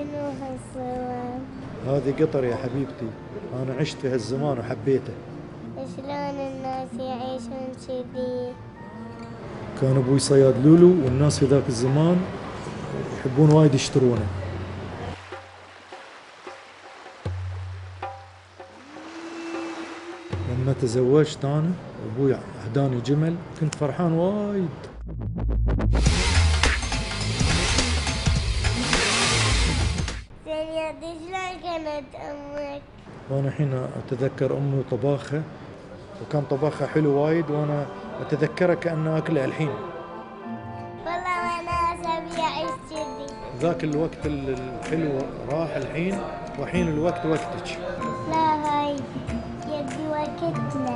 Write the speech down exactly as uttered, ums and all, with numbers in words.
شنو هالصور؟ هذه قطر يا حبيبتي، أنا عشت في هالزمان وحبيته. شلون الناس يعيشون كذي؟ كان أبوي صياد لولو، والناس في ذاك الزمان يحبون وايد يشترونه. لما تزوجت أنا أبوي أهداني جمل، كنت فرحان وايد. زين يا دي شلون كانت أمك؟ وأنا الحين أتذكر أمي وطباخها، وكان طباخها حلو وايد، وأنا أتذكره كأنه أكله الحين. والله وانا أبي أعيش كذي. ذاك الوقت الحلو راح الحين، وحين الوقت وقتك. لا هاي يدي وقتنا.